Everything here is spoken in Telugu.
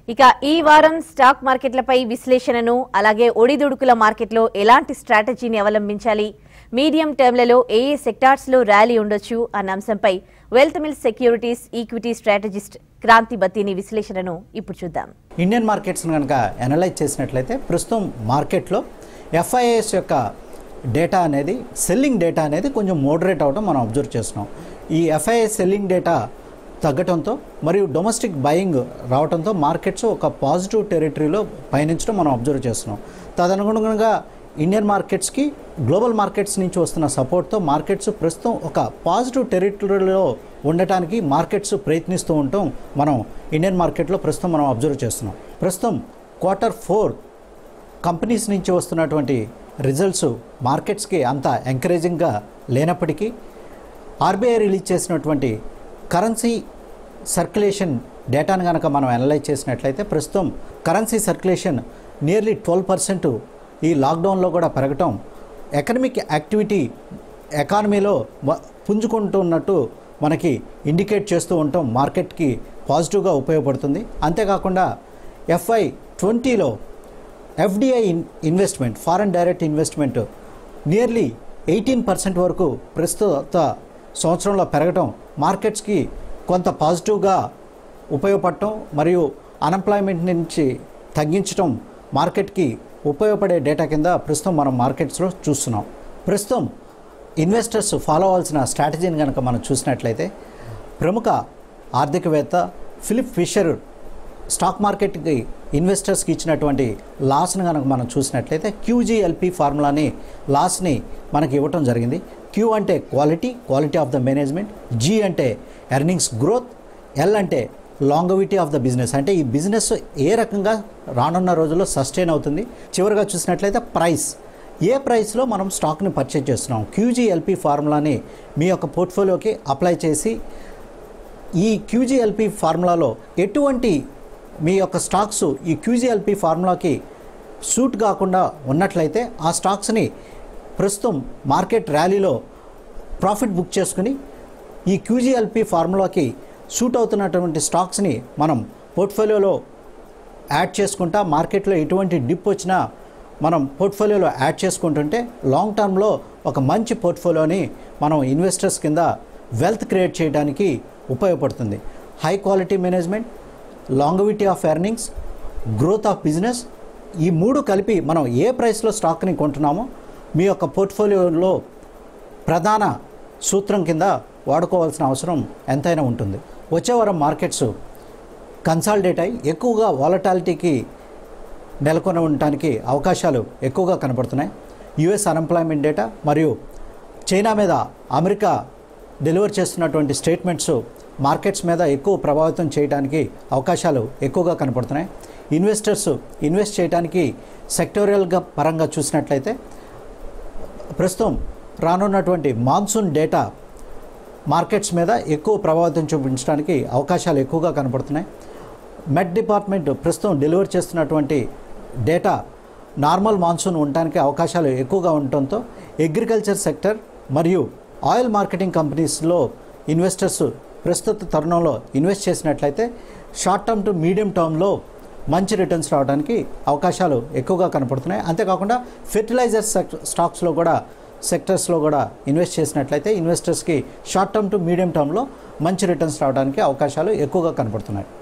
ఇక ఈ వారం స్టాక్ మార్కెట్లపై విశ్లేషణను అలాగే ఒడిదుడుకుల మార్కెట్లో ఎలాంటి స్ట్రాటజీని అవలంబించాలి, మీడియం టర్మ్లలో ఏ సెక్టార్స్ లో ర్యాలీ ఉండొచ్చు అన్న అంశంపై Wealth Mills Securities equity strategist Kranthi Battini విశ్లేషణను ఇప్పుడు చూద్దాం. ఇండియన్ మార్కెట్స్ కనుక అనలైజ్ చేసినట్లయితే ప్రస్తుతం మార్కెట్లో ఎఫ్ఐఎస్ యొక్క డేటా అనేది సెల్లింగ్ డేటా అనేది కొంచెం మోడరేట్ అవడం మనం అబ్జర్వ్ చేస్తున్నాం. ఈ ఎఫ్ఐఎస్ సెల్లింగ్ డేటా తగ్గటంతో మరియు డొమెస్టిక్ బయింగ్ రావడంతో మార్కెట్స్ ఒక పాజిటివ్ టెరిటరీలో పయనించడం మనం అబ్జర్వ్ చేస్తున్నాం. తదనుగుణంగా ఇండియన్ మార్కెట్స్కి గ్లోబల్ మార్కెట్స్ నుంచి వస్తున్న సపోర్ట్తో మార్కెట్స్ ప్రస్తుతం ఒక పాజిటివ్ టెరిటరీలో ఉండటానికి మార్కెట్స్ ప్రయత్నిస్తూ ఉండటం మనం ఇండియన్ మార్కెట్లో ప్రస్తుతం మనం అబ్జర్వ్ చేస్తున్నాం. ప్రస్తుతం Q4 కంపెనీస్ నుంచి వస్తున్నటువంటి రిజల్ట్స్ మార్కెట్స్కి అంత ఎంకరేజింగ్గా లేనప్పటికీ ఆర్బీఐ రిలీజ్ చేసినటువంటి కరెన్సీ సర్క్యులేషన్ డేటాను కనుక మనం అనలైజ్ చేసినట్లయితే ప్రస్తుతం కరెన్సీ సర్క్యులేషన్ నియర్లీ 12% ఈ లాక్డౌన్లో కూడా పెరగటం ఎకనమిక్ యాక్టివిటీ ఎకానమీలో పుంజుకుంటున్నట్టు మనకి ఇండికేట్ చేస్తూ ఉండటం మార్కెట్కి పాజిటివ్గా ఉపయోగపడుతుంది. అంతేకాకుండా FY20లో FDI investment foreign direct investment nearly 18% వరకు ప్రస్తుత సంవత్సరంలో పెరగటం మార్కెట్స్కి కొంత పాజిటివ్గా ఉపయోగపడటం మరియు అన్ఎంప్లాయ్మెంట్ నుంచి తగ్గించడం మార్కెట్కి ఉపయోగపడే డేటా కింద ప్రస్తుతం మనం మార్కెట్స్లో చూస్తున్నాం. ప్రస్తుతం ఇన్వెస్టర్స్ ఫాలో అవ్వాల్సిన స్ట్రాటజీని కనుక మనం చూసినట్లయితే ప్రముఖ ఆర్థికవేత్త ఫిలిప్ ఫిషర్ స్టాక్ మార్కెట్కి ఇన్వెస్టర్స్కి ఇచ్చినటువంటి లాస్ని కనుక మనం చూసినట్లయితే QGLP ఫార్ములాని లాస్ని మనకి ఇవ్వటం జరిగింది. Q అంటే quality of the management, G అంటే ఎర్నింగ్స్ గ్రోత్, L అంటే లాంగవిటీ ఆఫ్ ద బిజినెస్ అంటే ఈ బిజినెస్ ఏ రకంగా రానున్న రోజుల్లో సస్టైన్ అవుతుంది. చివరిగా చూసినట్లయితే ప్రైస్, ఏ ప్రైస్లో మనం స్టాక్ని పర్చేజ్ చేస్తున్నాం. QGLP ఫార్ములాని మీ యొక్క పోర్ట్ఫోలియోకి అప్లై చేసి ఈ QGLP ఫార్ములాలో ఎటువంటి మీ యొక్క స్టాక్స్ ఈ QGLP ఫార్ములాకి సూట్ కాకుండా ఉన్నట్లయితే ఆ స్టాక్స్ని ప్రస్తుతం మార్కెట్ ర్యాలీలో ప్రాఫిట్ బుక్ చేసుకుని ఈ QGLP ఫార్ములాకి సూట్ అవుతున్నటువంటి స్టాక్స్ని మనం పోర్ట్ఫోలియోలో యాడ్ చేసుకుంటా మార్కెట్లో ఎటువంటి డిప్ వచ్చినా మనం పోర్ట్ఫోలియోలో యాడ్ చేసుకుంటుంటే లాంగ్ టర్మ్లో ఒక మంచి పోర్ట్ఫోలియోని మనం ఇన్వెస్టర్స్ కింద వెల్త్ క్రియేట్ చేయడానికి ఉపయోగపడుతుంది. High quality management, longevity of earnings, growth of business, ఈ మూడు కలిపి మనం ఏ ప్రైస్లో స్టాక్ని కొంటున్నామో మీ యొక్క పోర్ట్ఫోలియోలో ప్రధాన సూత్రం కింద వాడుకోవాల్సిన అవసరం ఎంతైనా ఉంటుంది. వచ్చే వారం మార్కెట్స్ కన్సాలిడేట్ అయ్యి ఎక్కువగా వాలటాలిటీకి నెలకొని ఉండటానికి అవకాశాలు ఎక్కువగా కనబడుతున్నాయి. యుఎస్ అన్ఎంప్లాయ్మెంట్ డేటా మరియు చైనా మీద అమెరికా డెలివర్ చేస్తున్నటువంటి స్టేట్మెంట్స్ మార్కెట్స్ మీద ఎక్కువ ప్రభావితం చేయడానికి అవకాశాలు ఎక్కువగా కనపడుతున్నాయి. ఇన్వెస్టర్స్ ఇన్వెస్ట్ చేయడానికి సెక్టోరియల్గా పరంగా చూసినట్లయితే ప్రస్తుతం రానున్నటువంటి మాన్సూన్ డేటా మార్కెట్స్ మీద ఎక్కువ ప్రభావితం చూపించడానికి అవకాశాలు ఎక్కువగా కనపడుతున్నాయి. మెట్ డిపార్ట్మెంట్ ప్రస్తుతం డెలివర్ చేస్తున్నటువంటి డేటా నార్మల్ మాన్సూన్ ఉండడానికి అవకాశాలు ఎక్కువగా ఉండటంతో అగ్రికల్చర్ సెక్టర్ మరియు ఆయిల్ మార్కెటింగ్ కంపెనీస్లో ఇన్వెస్టర్స్ ప్రస్తుత తరుణంలో ఇన్వెస్ట్ చేసినట్లయితే షార్ట్ టర్మ్ టు మీడియం టర్మ్లో మంచి రిటర్న్స్ రావడానికి అవకాశాలు ఎక్కువగా కనపడుతున్నాయి. అంతేకాకుండా ఫెర్టిలైజర్ స్టాక్స్లో కూడా సెక్టర్స్లో కూడా ఇన్వెస్ట్ చేసినట్లయితే ఇన్వెస్టర్స్కి షార్ట్ టర్మ్ టు మీడియం టర్మ్లో మంచి రిటర్న్స్ రావడానికి అవకాశాలు ఎక్కువగా కనపడుతున్నాయి.